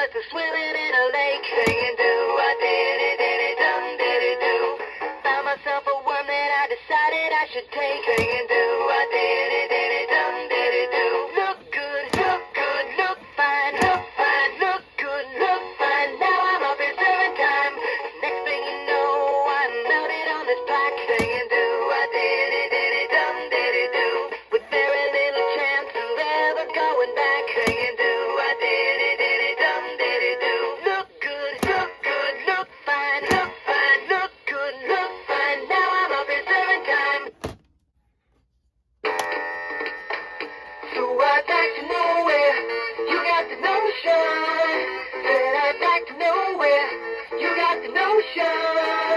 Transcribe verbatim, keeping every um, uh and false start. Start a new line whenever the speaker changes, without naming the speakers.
just a swimming in a lake, singing do I did it, did it, dum, did it, do. Found myself a worm that I decided I should take, singing do I did it, did it, dum, did it, do. Look good, look good, look fine, look fine, look good, look fine. Now I'm up in serving time. Next thing you know, I'm melted on this plaque, singing do I did it, did it, dum, did it, do. With very little chance of ever going back, singing do I did it, did it, dum, did it, do. Look good, look good, look fine, look fine, look good, look fine. Now I'm up in serving time. So I'd like to know where you got the notion. Said I'd like to know where you got the notion.